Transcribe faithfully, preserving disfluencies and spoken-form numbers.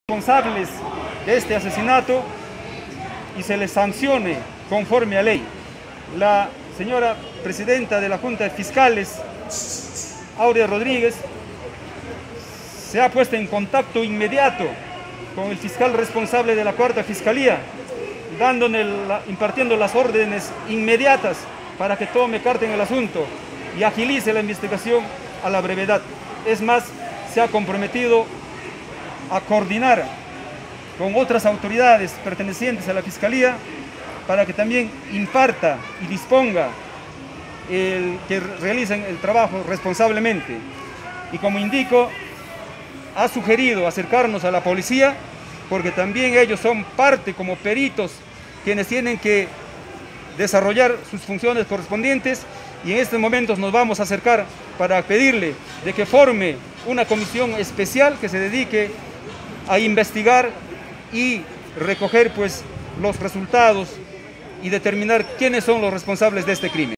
responsables de este asesinato y se les sancione conforme a ley. La señora presidenta de la Junta de Fiscales, Aurea Rodríguez, se ha puesto en contacto inmediato con el fiscal responsable de la Cuarta Fiscalía, dándole la, impartiendo las órdenes inmediatas para que tome carta en el asunto y agilice la investigación a la brevedad. Es más, se ha comprometido a coordinar con otras autoridades pertenecientes a la Fiscalía para que también imparta y disponga el, que realicen el trabajo responsablemente. Y como indico, ha sugerido acercarnos a la policía porque también ellos son parte como peritos quienes tienen que desarrollar sus funciones correspondientes, y en estos momentos nos vamos a acercar para pedirle de que forme una comisión especial que se dedique a investigar y recoger pues los resultados y determinar quiénes son los responsables de este crimen.